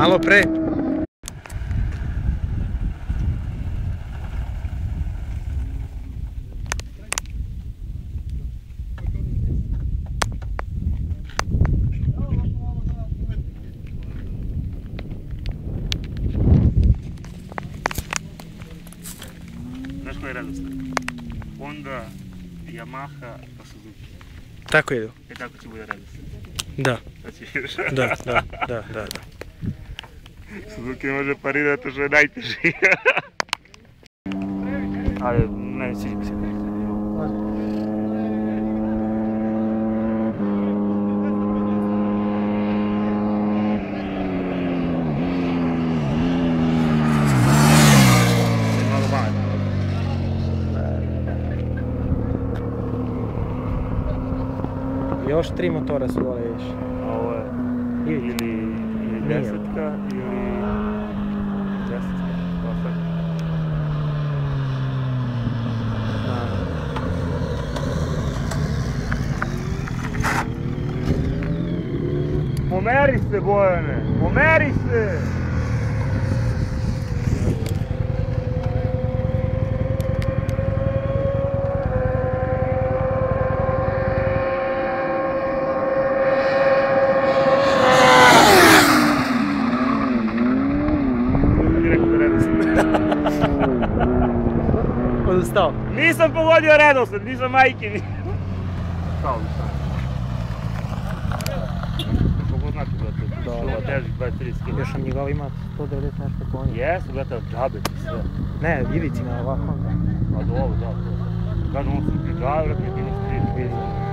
malo pre. Znaš koji je redosled? Honda, Yamaha, pa Suzuki. Tako idu. E tako će bude redosled. Da. Sad će vidiš. Da. Suzuki ne može parirati zato što je najteži. Ali meni sviđa mi se. Još 3 motora su dole, vidiš. A ovo je ili desetka ili desetka. Pomeri se, Bojane! Pomeri se! Odustao. Nisam pogodio redosled, nisam majke ni... Stao bi sam. Koliko znači, brate? Što teži 23 kg. Još sam njegov ima 190 nešto konja. Jesu, brate, džabe ti sve. Ne, Ivicina ovako. A do ovo, da, to. Kažem, on su ti džabe, brate, ti nas 3 vidi.